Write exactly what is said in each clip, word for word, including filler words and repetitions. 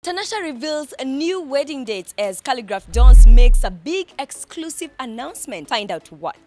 Tanasha reveals a new wedding date as Khaligraph Jones makes a big exclusive announcement. Find out what.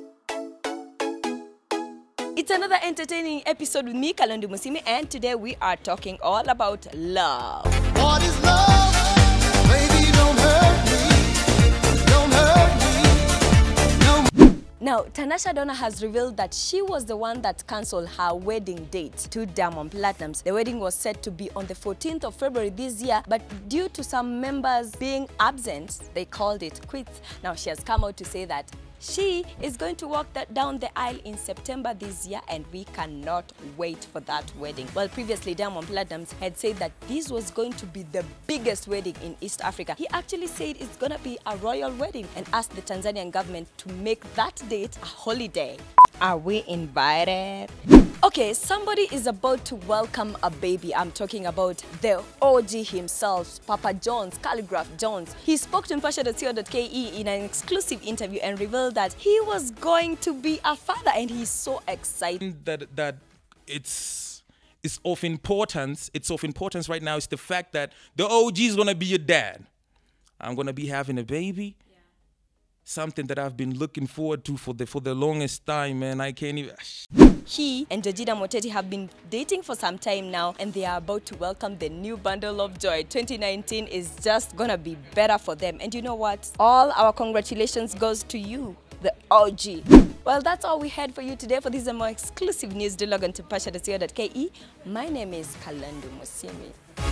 It's another entertaining episode with me, Kalandu Musimi, and today we are talking all about love. What is love? Baby, don't hurt me. Don't hurt me. Don't... Now, Tanasha Donna has revealed that she was the one that cancelled her wedding date to Diamond Platnumz. The wedding was set to be on the fourteenth of February this year, but due to some members being absent, they called it quits. Now, she has come out to say that she is going to walk that down the aisle in September this year, and we cannot wait for that wedding. Well, previously, Diamond Platnumz had said that this was going to be the biggest wedding in East Africa. He actually said it's going to be a royal wedding and asked the Tanzanian government to make that date a holiday. Are we invited? Okay, somebody is about to welcome a baby. I'm talking about the O G himself, Papa Jones, Khaligraph Jones. He spoke to Mpasho dot co dot K E in an exclusive interview and revealed that he was going to be a father, and he's so excited. That that it's it's of importance. It's of importance right now is the fact that the O G is gonna be your dad. I'm gonna be having a baby. Something that I've been looking forward to for the for the longest time, man. I can't even. He and Georgina Muteti have been dating for some time now, and they are about to welcome the new bundle of joy. twenty nineteen is just gonna be better for them. And you know what? All our congratulations goes to you, the O G. Well, that's all we had for you today. For this and more exclusive news, do log on to Mpasho dot co dot K E. My name is Kalandu Musimi.